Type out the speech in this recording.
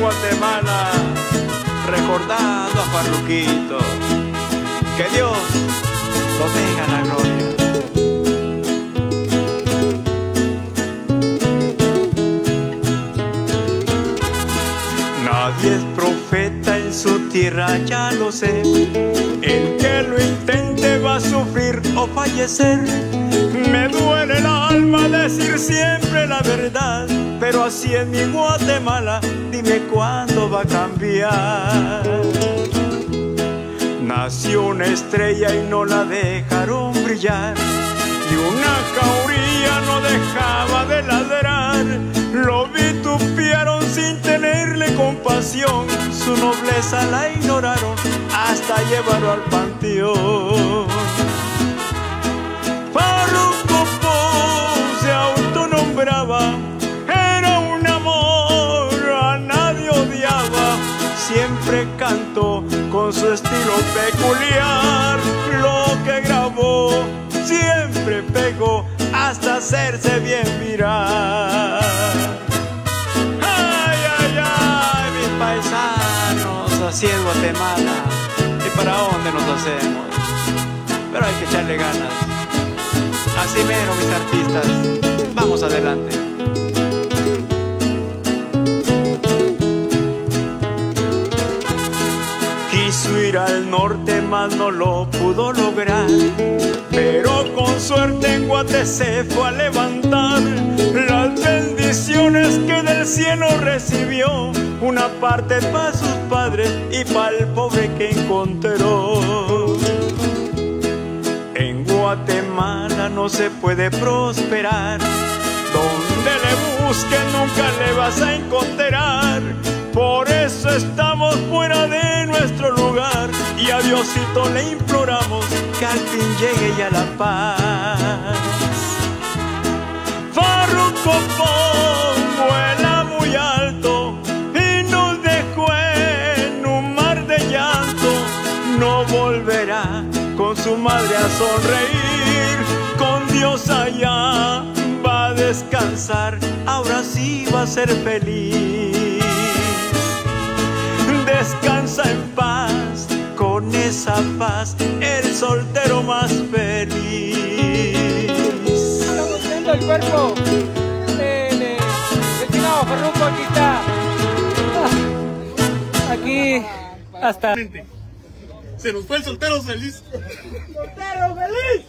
Guatemala, recordando a Farruquito. Que Dios lo tenga en la gloria. Nadie es profeta en su tierra, ya lo sé. El que lo intente va a sufrir o fallecer. Me duele el alma decir siempre la verdad, pero así en mi Guatemala, dime cuándo va a cambiar. Nació una estrella y no la dejaron brillar, y una jauría no dejaba de ladrar. Lo vitupearon sin tenerle compasión, su nobleza la ignoraron hasta llevarlo al panteón. Farruco se autonombraba, era un amor, a nadie odiaba. Siempre cantó con su estilo peculiar, lo que grabó siempre pegó hasta hacerse bien viral. Ay, ay, ay, mis paisanos, así es Guatemala. ¿Y para dónde nos hacemos? Pero hay que echarle ganas. Así mero, mis artistas, vamos adelante. Quiso ir al norte, mas no lo pudo lograr, pero con suerte en Guate se fue a levantar. Las bendiciones que del cielo recibió, una parte para sus padres y para el pobre que encontró. En Guatemala no se puede prosperar, donde le busques nunca le vas a encontrar. Por eso estamos fuera de nuestro lugar, y a Diosito le imploramos que al fin llegue ya la paz. Farruco vuela muy alto y nos dejó en un mar de llanto. No volverá con su madre a sonreír, con Dios allá va a descansar, ahora sí va a ser feliz. Descansa en paz, con esa paz, el soltero más feliz. Estamos viendo el cuerpo del destinado Farruco, aquí está. Aquí hasta... Se nos fue el soltero feliz. ¡Soltero feliz!